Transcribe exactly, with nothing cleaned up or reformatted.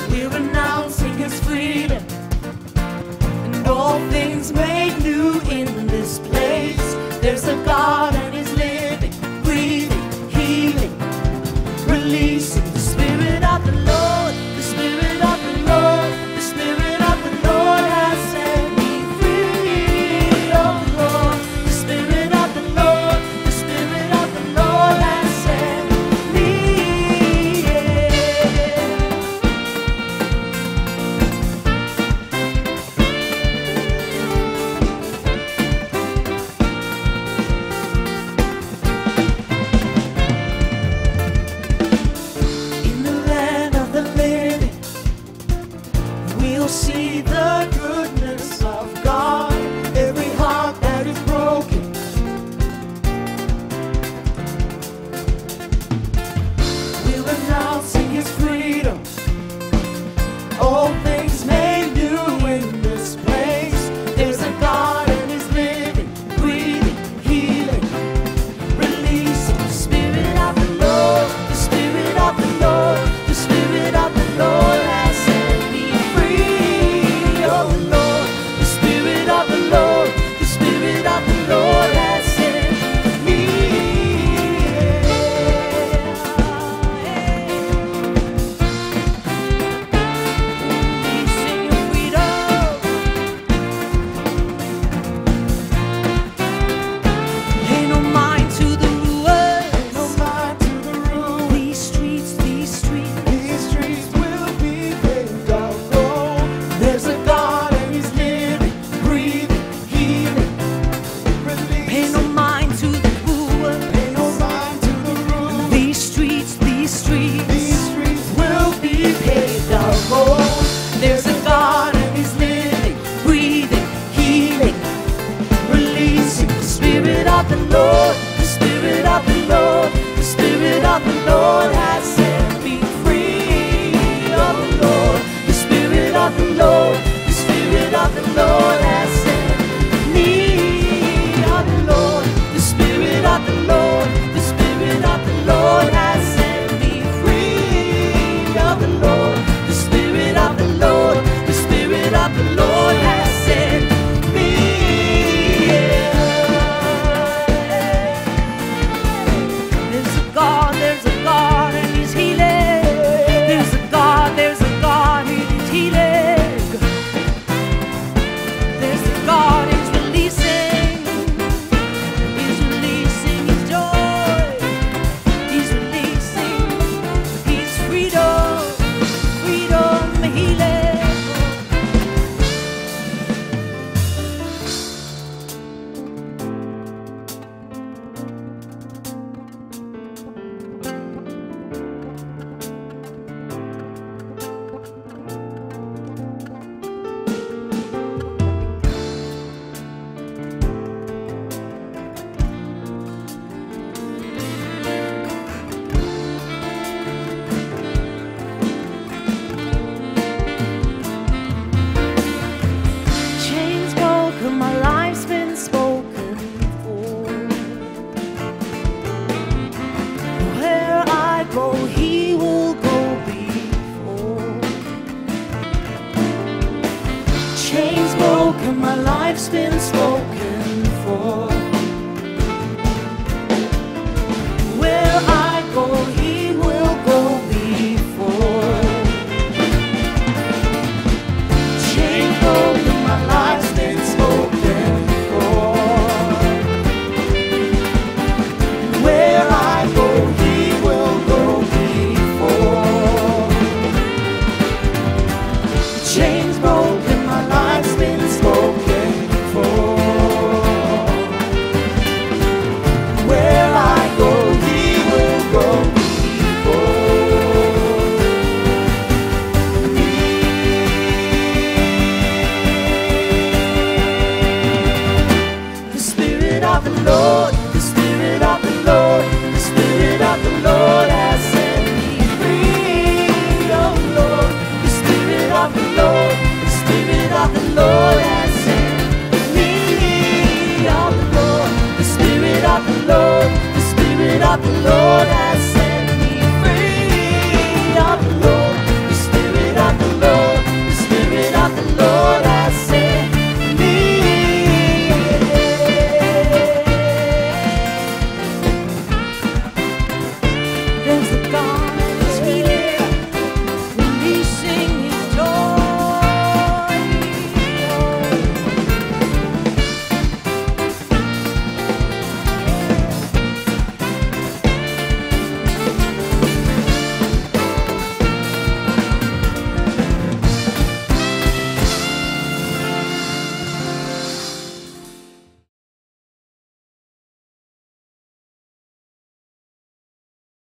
We're announcing His freedom, and all things made new in this place. There's a God and He's living, breathing, healing, releasing the Spirit of the Lord, the Spirit of the Lord, the Spirit of the Lord has set me free. Oh Lord, the Spirit of the Lord, the Spirit of the Lord has set me. In the land of the living, we'll see the goodness of God. Every heart that is broken, we're announcing His freedom. All things made new in this place. There's a God and He's living, breathing, healing, releasing the Spirit of the Lord, the Spirit of the Lord, the Spirit of the Lord has set me free. Oh Lord, the Spirit of the Lord, the Spirit of the Lord has set me. Releasing your freedom. Pay no mind to the rulers. No mind to the rule. These streets, these streets. These streets will be paved of gold. There's a God and He's living, breathing, healing. Pay no Release. mind to the rulers. Pay no mind to the rule. These streets, these streets These streets will be paved of gold. There's a God and He's living, breathing, healing, releasing the Spirit of the Lord, the Spirit of the Lord, the Spirit of the Lord has set me free. Oh Lord, the Spirit of the Lord, the Spirit of the Lord has set me. Oh Lord, the Spirit of the Lord, the Spirit of the Lord has set me free. Oh the Lord, the Spirit of the Lord, the Spirit of the Lord has set me. There's a God, there's a God, and He's healing. There's a God, there's a God, and He's healing. There's a God, He's releasing. He's releasing His joy. He's releasing His freedom, freedom, healing. Chains broken, my life's been spoken for. Where I go, He will go before. Chains broken, my life's been spoken